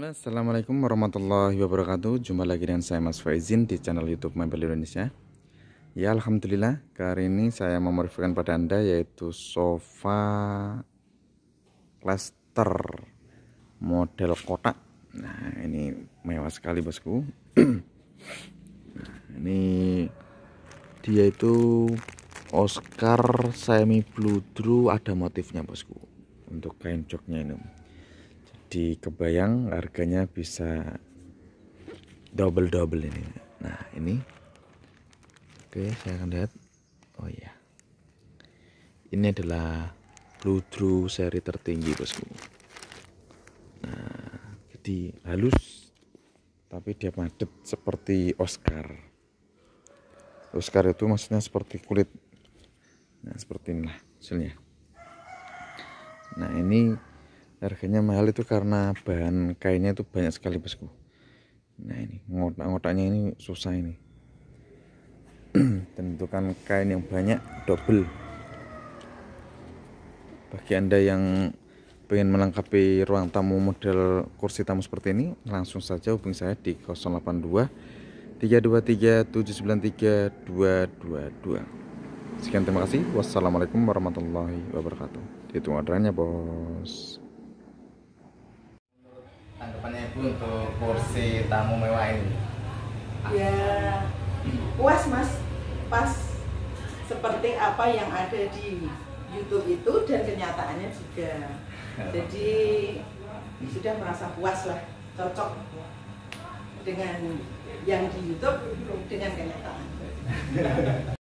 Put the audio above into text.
Halo, assalamualaikum warahmatullahi wabarakatuh. Jumpa lagi dengan saya Mas Faizin di channel YouTube Mebel Indonesia. Ya, alhamdulillah, kali ini saya memorifikkan pada Anda yaitu sofa cluster model kotak. Nah, ini mewah sekali, bosku. Nah, ini dia itu Oscar semi bludru, ada motifnya, bosku. Untuk kain joknya ini. Di kebayang harganya bisa double ini. Nah, ini oke, saya akan lihat. Oh iya, ini adalah bludru seri tertinggi, bosku. Nah, jadi halus tapi dia padat seperti Oscar. Oscar itu maksudnya seperti kulit. Nah, seperti inilah hasilnya. Nah, ini harganya mahal itu karena bahan kainnya itu banyak sekali, bosku. Nah, ini ngotak-ngotaknya ini susah ini. Tentukan kain yang banyak double. Bagi Anda yang pengen melengkapi ruang tamu model kursi tamu seperti ini, langsung saja hubungi saya di 082 323 793 222. Sekian, terima kasih. Wassalamualaikum warahmatullahi wabarakatuh. Ditunggu orderannya, bos. Tanggapannya Ibu untuk kursi tamu mewah ini? Ya, puas Mas, pas seperti apa yang ada di YouTube itu dan kenyataannya juga. Jadi sudah merasa puas lah, cocok dengan yang di YouTube dengan kenyataan.